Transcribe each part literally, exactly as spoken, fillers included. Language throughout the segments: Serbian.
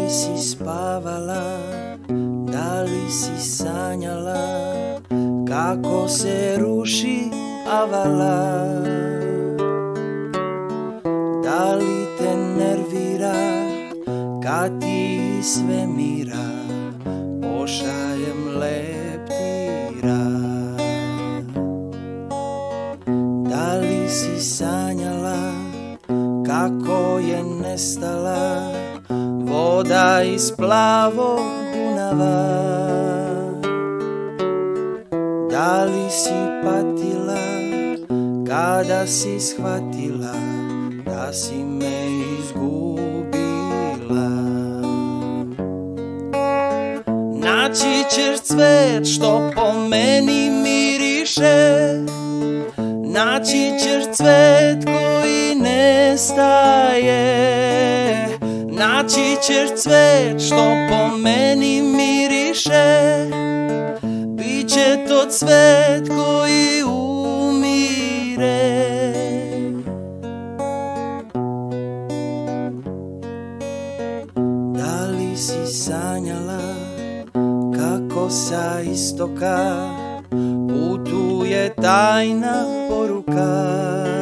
li si spavala, da li si sanjala kako se ruši avala? Da li te nervira kad ti iz svemira pošaljem leptira? Da li si sanjala kako je nestala voda iz plavog Dunava? Da li si patila kada si shvatila da si me izgubila? Naći ćeš cvet što po meni miriše, naći ćeš cvet koji nestaje, naći ćeš cvet što po meni miriše, biće to cvet koji umire. Da li si sanjala kako sa istoka putuje tajna poruka?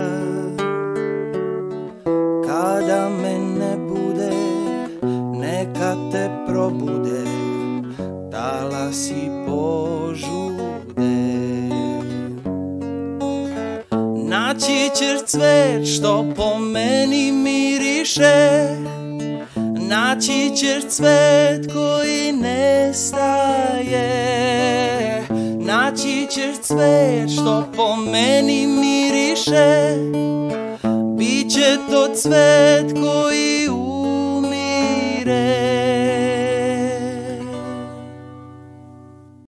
Kada me ne bude, neka te probude talasi požude. Naći ćeš cvet što po meni miriše, naći ćeš cvet koji nestaje, naći ćeš cvet što po meni miriše, biće to cvet koji